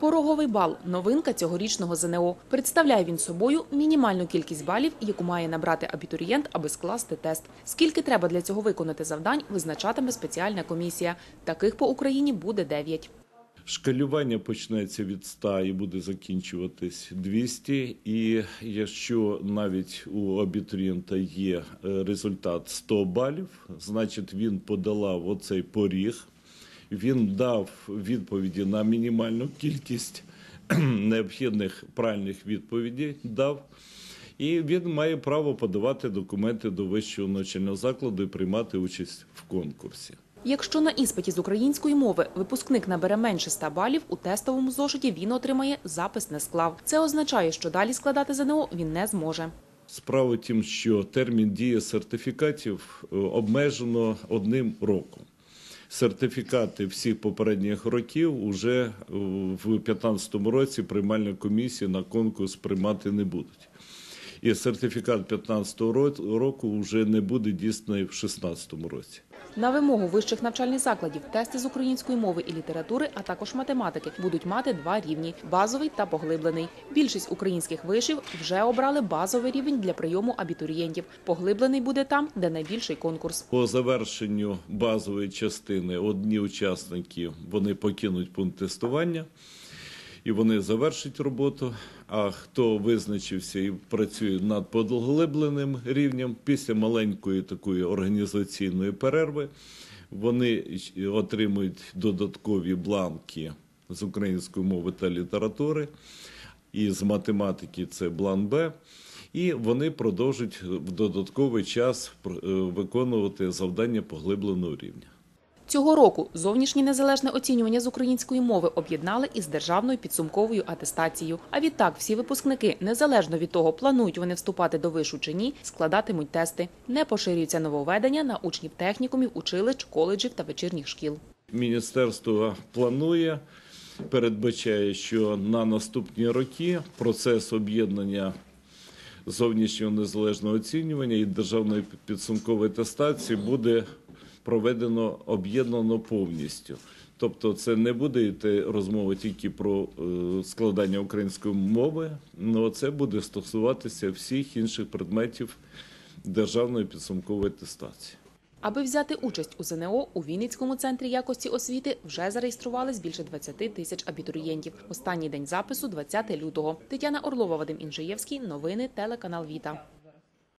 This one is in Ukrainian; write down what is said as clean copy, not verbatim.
Пороговий бал – новинка цьогорічного ЗНО. Представляє він собою мінімальну кількість балів, яку має набрати абітурієнт, аби скласти тест. Скільки треба для цього виконати завдань, визначатиме спеціальна комісія. Таких по Україні буде 9. Шкалювання почнеться від 100 і буде закінчуватись 200. І якщо навіть у абітурієнта є результат 100 балів, значить він подолав оцей поріг, він дав відповіді на мінімальну кількість необхідних правильних відповідей, і він має право подавати документи до вищого навчального закладу і приймати участь в конкурсі. Якщо на іспиті з української мови випускник набере менше 100 балів, у тестовому зошиті він отримає «запис не склав». Це означає, що далі складати ЗНО він не зможе. Справа в тім, що термін дії сертифікатів обмежено 1 роком. Сертифікати всіх попередніх років уже в 2015 році приймальна комісія на конкурс приймати не будуть. І сертифікат 2015 року вже не буде дійсний в 2016 році. На вимогу вищих навчальних закладів тести з української мови і літератури, а також математики будуть мати 2 рівні – базовий та поглиблений. Більшість українських вишів вже обрали базовий рівень для прийому абітурієнтів. Поглиблений буде там, де найбільший конкурс. По завершенню базової частини одні учасники вони покинуть пункт тестування і вони завершать роботу, а хто визначився і працює над поглибленим рівнем, після маленької такої організаційної перерви вони отримують додаткові бланки з української мови та літератури, і з математики це бланк Б, і вони продовжують в додатковий час виконувати завдання поглибленого рівня. Цього року зовнішнє незалежне оцінювання з української мови об'єднали із державною підсумковою атестацією. А відтак всі випускники, незалежно від того, планують вони вступати до вишу чи ні, складатимуть тести. Не поширюються нововведення на учнів технікумів, училищ, коледжів та вечірніх шкіл. Міністерство планує, передбачає, що на наступні роки процес об'єднання зовнішнього незалежного оцінювання і державної підсумкової атестації буде проведено об'єднано повністю. Тобто це не буде йти розмова тільки про складання української мови, але це буде стосуватися всіх інших предметів державної підсумкової атестації. Аби взяти участь у ЗНО, у Вінницькому центрі якості освіти вже зареєструвались більше 20 тисяч абітурієнтів. Останній день запису – 20 лютого. Тетяна Орлова, Вадим Інжиєвський. Новини телеканал Віта.